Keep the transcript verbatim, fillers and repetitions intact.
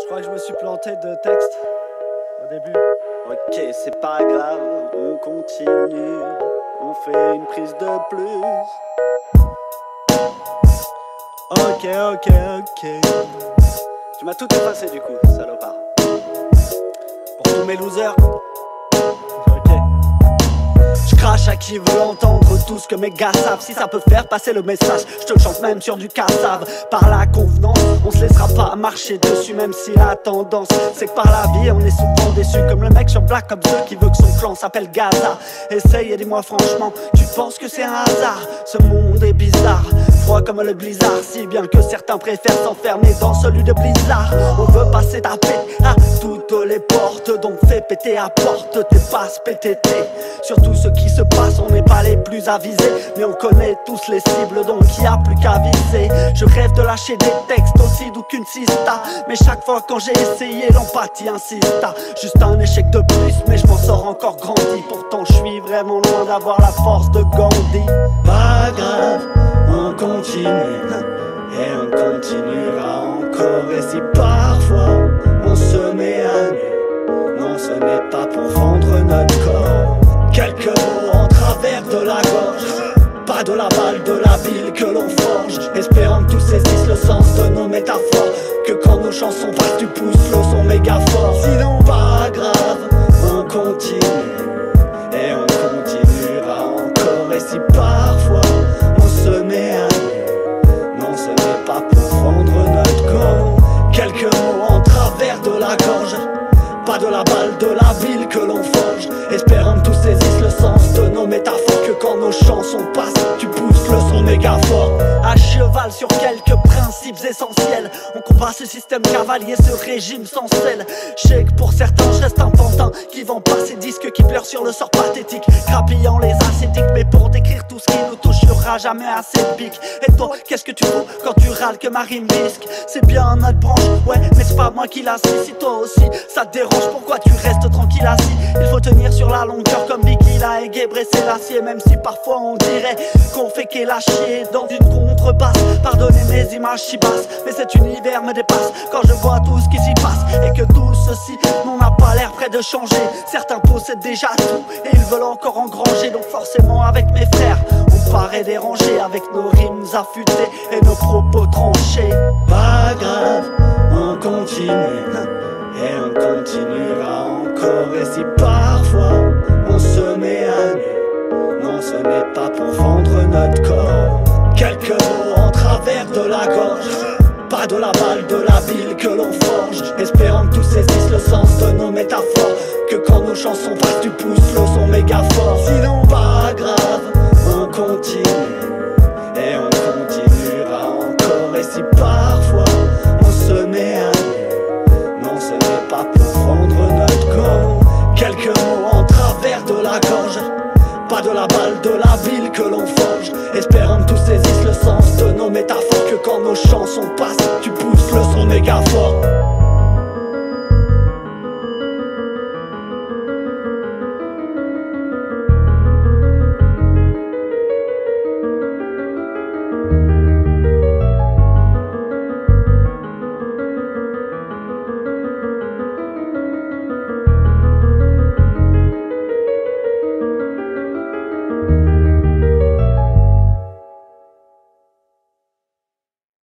Je crois que je me suis planté de texte au début. Ok, c'est pas grave, on continue, on fait une prise de plus. Ok, ok, ok. Tu m'as tout effacé du coup, salopard. Pour tous mes losers. Ok. Je crache à qui veut entendre tout ce que mes gars savent. Si ça peut faire passer le message, je te le chante même sur du cassave. Par la convenance, on se laissera pas marcher dessus. Même si la tendance, c'est que par la vie on est souvent déçu. Comme le mec sur Black Ops deux qui veut que son clan s'appelle Gaza. Essaye et dis-moi franchement, tu penses que c'est un hasard? Ce monde est bizarre, froid comme le blizzard. Si bien que certains préfèrent s'enfermer dans celui de blizzard. On veut passer ta paix à toutes les portes, donc fais péter à porte tes passes P T T. Surtout ce qui se passe, on n'est pas les plus avisés, mais on connaît tous les cibles, donc y a plus qu'à viser. Je rêve de lâcher des textes aussi doux qu'une sista, mais chaque fois quand j'ai essayé, l'empathie insista. Juste un échec de plus, mais je m'en sors encore grandi. Pourtant je suis vraiment loin d'avoir la force de Gandhi. Pas grave, on continue, et on continuera encore. Et si parfois on se met à nu, non ce n'est pas pour vendre notre corps. Quelques mots en travers de la gorge, pas de la balle, de la bile que l'on forge. Espérant que tous saisissent le sens de nos métaphores, que quand nos chansons passent tu pousses le son méga fort. Sinon pas grave, on continue, et on continuera encore. Et si parfois on se met à nu, non ce n'est pas pour vendre notre corps. Quelques mots en travers de la gorge, pas de la balle, de la bile que l'on forge. Espérant que tous saisissent le sens de nos métaphores, que quand nos chansons passent, tu pousses le son méga fort. À cheval sur quelques principes essentiels, on combat ce système cavalier, ce régime sans sel. Je sais que pour certains je reste un pantin qui vend pas ces disques, qui pleurent sur le sort pathétique, crapillant les acédiques. Mais pour décrire tout ce qui nous touche, y'aura jamais assez de pique. Et toi, qu'est-ce que tu fous quand tu râles que ma rime risque? C'est bien notre branche, ouais, mais c'est pas moi qui l'assis. Si toi aussi ça te dérange, pourquoi tu restes tranquille assis? Il faut tenir sur la longueur comme Bikila et Gebré Selassie. Même si parfois on dirait qu'on fait qu'est la chier dans une contrebasse. Pardonnez mes images si basses, mais cet univers me dépasse quand je vois tout ce qui s'y passe. Et que tout ceci n'en a pas l'air près de changer. Certains possèdent déjà tout et ils veulent encore engranger. Donc forcément avec mes frères on paraît dérangé, avec nos rimes affûtées et nos propos tranchés. Pas grave, on continue, et on continuera encore. Et si parfois on se met à nu, non ce n'est pas pour vendre notre corps. Quelques mots en travers de la gorge, pas de la balle, de la bile que l'on forge. Espérant que tous saisissent le sens de nos métaphores, que quand nos chansons passent tu pousses le son méga fort. Sinon pas grave, on continue, et on continuera encore. Et si parfois on se met à nu, non ce n'est pas pour vendre notre corps. Quelques mots en travers de la gorge, pas de la balle, de la bile que l'on forge. Espérant que tous saisissent le sens de nos métaphores, que quand nos chansons passent